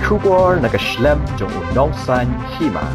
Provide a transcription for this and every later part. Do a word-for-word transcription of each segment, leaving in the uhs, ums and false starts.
Kubor nakaslem jong unongsan Hima.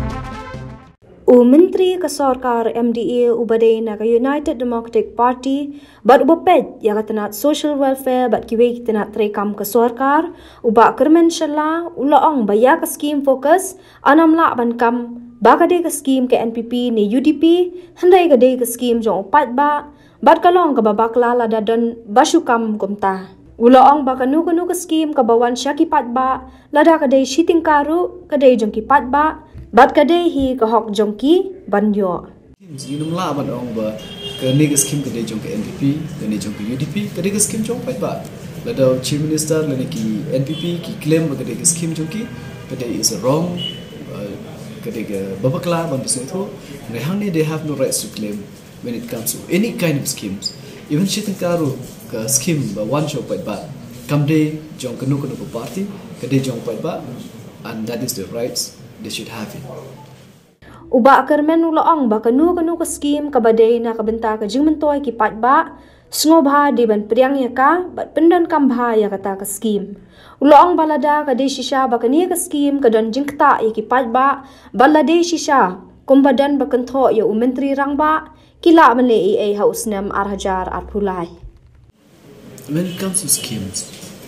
U Menteri ke Sarkar M D A ubadai na ke United Democratic Party bat ubaped ya katanat social welfare bat kiwe kitanat rekam ke Sarkar uba Kyrmen Shylla ulaong baya ke skim fokus anam la ban kam bakade ke skim ke N P P ni U D P handai kade ke skim jong Paidbah bat kalong ke babakla la dadan basukam kumta ulaong bakanu kanu ke skim ke bawan syaki Paidbah lada kade shiting karu kade jong ki Paidbah bat kadai hi ke hok jongki banyo jinum la ban ong ba ke ni skim ke de jong ke N P P ke ni jong ke U D P ke de skim jong Paidbah la da chief minister la ni ki N P P ki claim ba ke de skim jong ki ke de is wrong ke de babakla ban bisne tho ne hang ni they have no rights to claim when it comes to any kind of schemes even shiting karu ke skim ba one shop Paidbah kam de jong kanu kanu party ke de jong Paidbah and that is the rights they should have it. Uba Kyrmen ulaong ba kanu kanu ke skim kabadai na kabenta ke jing mentoy ki Paidbah sngoba di ban priang ya ka bat pendan kambha ya kata ke skim. Ulaong balada ka de shisha ba kani ke skim ka dan jing kta ya ki Paidbah balade shisha kumbadan ba kentho ya u menteri rangba kila male e haus nam arhajar arpulai. When it comes to schemes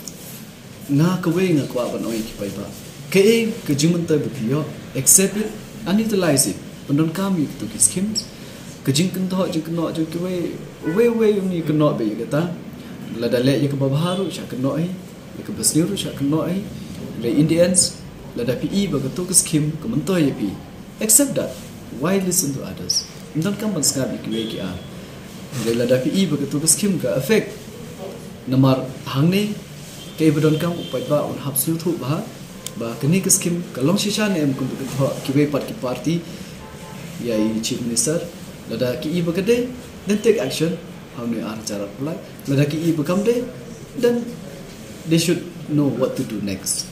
nga ka we nga kwa ban oi ki Paidbah ke ke jimunta bukio accept it and utilize it pendon kami to ki schemes ke jing kan tho jing kno jing ke we we we ni kno be kata la dale ye ke babaharu sha kno ai ye ke basniru sha kno ai le indians la da pi ba ke to ke scheme ke mento ye pi accept that why listen to others pendon kam ban ska bi ke we ki a le la da pi ba ke to ke scheme ka affect namar hangne ke bedon kam Paidbah un hapsu thu ba ba kini ke skim kalong shisha ne em kum ke tho kiwe pat ki party ya i chief minister lada ki i bagade then take action how ne ar cara pulai lada ki i bagam de then they should know what to do next.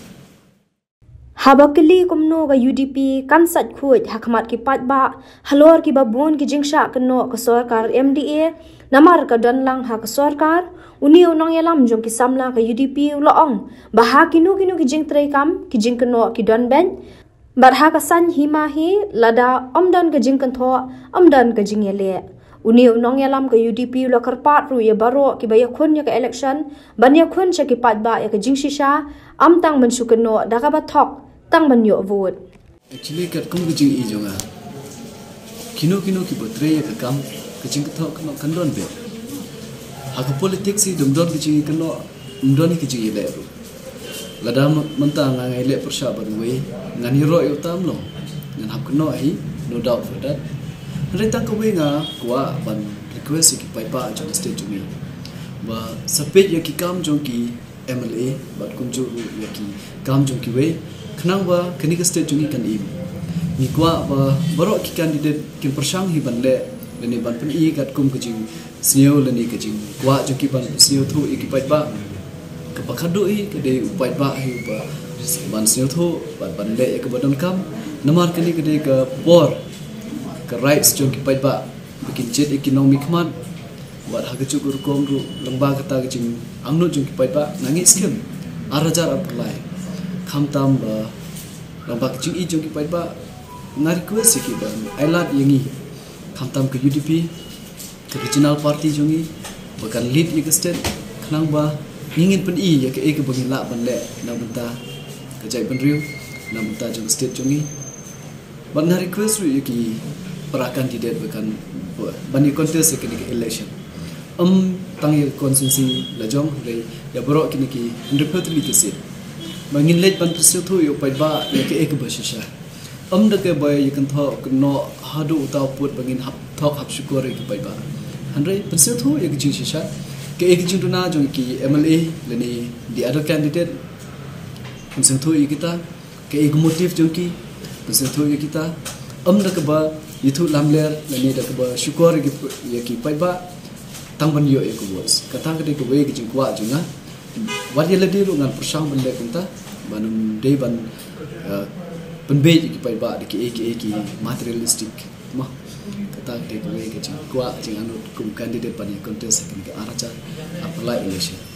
Habakili kumno ga U D P kan sat khuj hakmat ki Paidbah halor ki babun ki jingsha kno ke Sarkar M D A namar ka danlang ha ke Sarkar uni unong yalam jong ki samla ke U D P ulaong baha kinu kinu ki jing trekam ki jing kno ki don ben barha ka san Hima hi lada omdan ke jing kan tho omdan ke jing yele uni unong yalam ke U D P la karpat ru ye baro ki baya khun ya ke election ban ya khun cha ki Paidbah ya ke jing shisha am tang man su kno daga ba thok tang ban yo vote actually kat kum ke jing i jonga kino kino ki botre ya ka kam ke jing ka thok kno kan don be aku politik si dumdon ke jing kno dumdon ke jing ile ru lada mentang ngai le persha barwe ngan hero yo tam lo ngan hap kno ai no doubt for that reta ko we nga kwa ban request ki Paidbah jong state to me ba sapet ya ki kam jong ki M L A bat kunju ya ki kam jong ki we khnang ba kani ka state jong kan im ni kwa ba baro ki candidate ki persang hi ban le ni ban pen i kat kum ka jing sneo le ni ka jing kwa jong ki ban sneo thu i ki Paidbah ka pakhadu i ka de Paidbah hi ba ban sneo thu ban ban le ka badon kam namar kani ka de ka por ka rights jong ki Paidbah bikin jet economic man wat ha chu gur kom ru lamba kata jing angno jong ki Paidbah nangi skim arajar apply kham tam ba lamba jing i jong ki Paidbah ngar request ki ban ailat yangi kham tam ke U D P ke regional party jongi bakan lead i state khnang ba ingin pen i ya ke e ke bagi la ban le na benta ke jai ban riu na benta jong state jongi ban ngar request ru ki para candidate bakan bani contest ke ni election um tangi constituency la jong re ya bro ki ni ki one hundred percent li ke bangin let ban persu thu yo Paidbah ya ke ek basisha um de ke boy you can talk no hadu uta put bangin hap talk hap syukur ki Paidbah one hundred percent thu ya ki shisha ke ek jing na jong ki M L A le ni the other candidate persu thu kita ke ek motive jong ki persu thu kita um de ke ba itu lamler le ni de ke ba syukur ki ya ki Paidbah tang ban yo ek was kata ke ke we ki jing kwa jong na wat ye le di ru ngan persang ban le kunta banum de ban penbe ki Paidbah de ki ki ki materialistic ma kata ke we ki jing kwa jing anu kum candidate pani contest ke aracha apply election